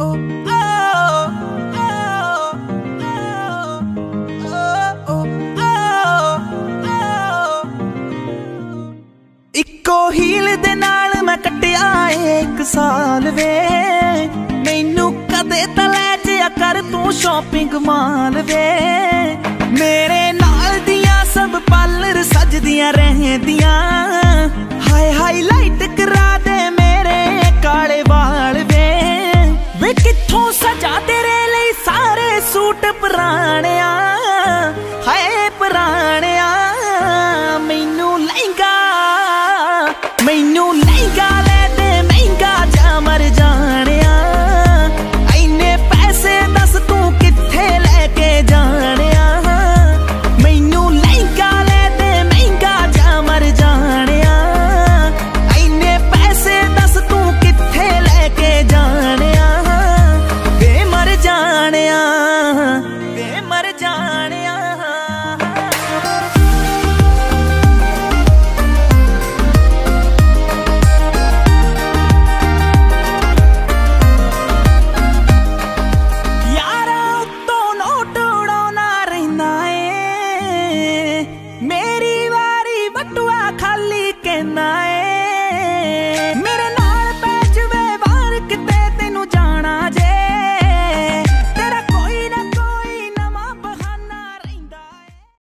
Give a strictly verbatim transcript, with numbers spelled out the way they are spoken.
इक्को हील दे नाल मैं कट्टिया एक साल वे, मैनू कदे तां लै जिया कर तू शॉपिंग माल वे। मेरे नाल दियां सब पार्लर सजदियां रहंदियां, हाय हाईलाइट करा दे मेरे काले वाल